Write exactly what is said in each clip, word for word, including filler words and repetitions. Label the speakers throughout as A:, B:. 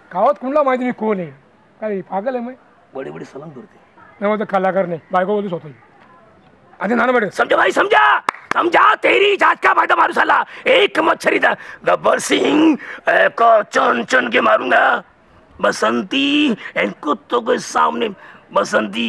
A: गावात कुणला माहिती मी कोण आहे काय पागल आहे मैं
B: बड़े बड़े सलाम करते
A: नहीं वो तो कलाकार नहीं बायको बोलूच होतो अरे नाना बेटे
B: समझा भाई समझा समझा तेरी जात का फायदा मारू साला एक मच्छरी था गब्बर सिंह को चुन चुन के मारूंगा बसंती इन कुत्तों के सामने बसंती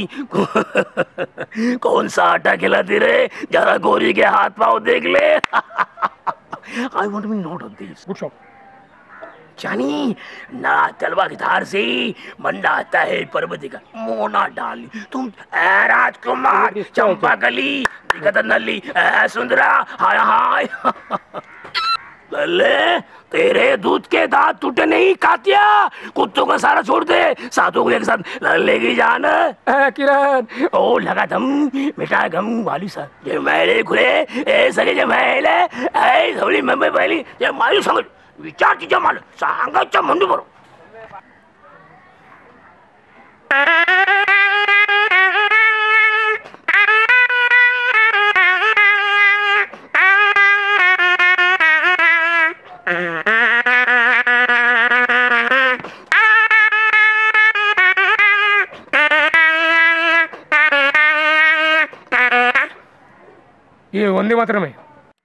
B: कौन सा आटा खिलाती रे जरा गोरी के हाथ पाँव देख ले I want me note on this
A: good shot
B: जानी ना तलवा की धार से मंडा आता है पर्वती का मोना डाली तुम ए राजकुमार चंपा कली दिखत नली ए सुंदरा हाय हाय लल्ले तेरे दूध के दांत टूटे नहीं कातिया कुत्तों का सारा छोड़ दे सातों को एक साथ लल्ले की जान
A: किरण
B: ओ लगा दम मिटा गम वाली सा जे मैले खुले ए सगळे जे मैले ए सगळी मुंबई पहिली जे मायू सांग विचार तिच्या माल सांगायचं म्हणू बरो
A: ये वंदे मातरम है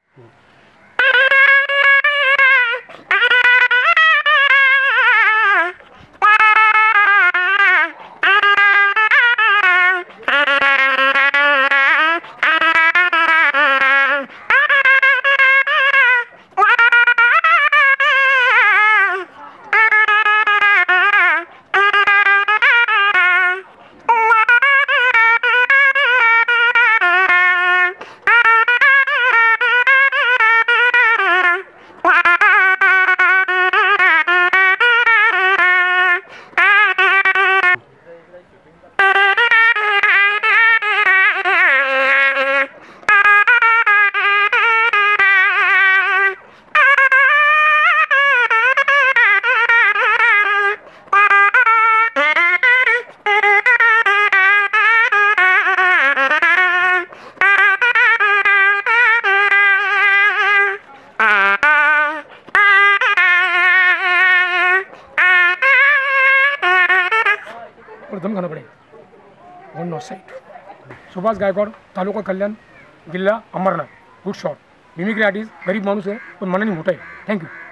A: दम खाना पड़ेगा वन नॉट साइड सुभाष गायकवाड तालुका कल्याण जिल्हा Amarnath good shot mimicry artist गरीब माणूस आहे पण मनाने मोठा आहे थँक्यू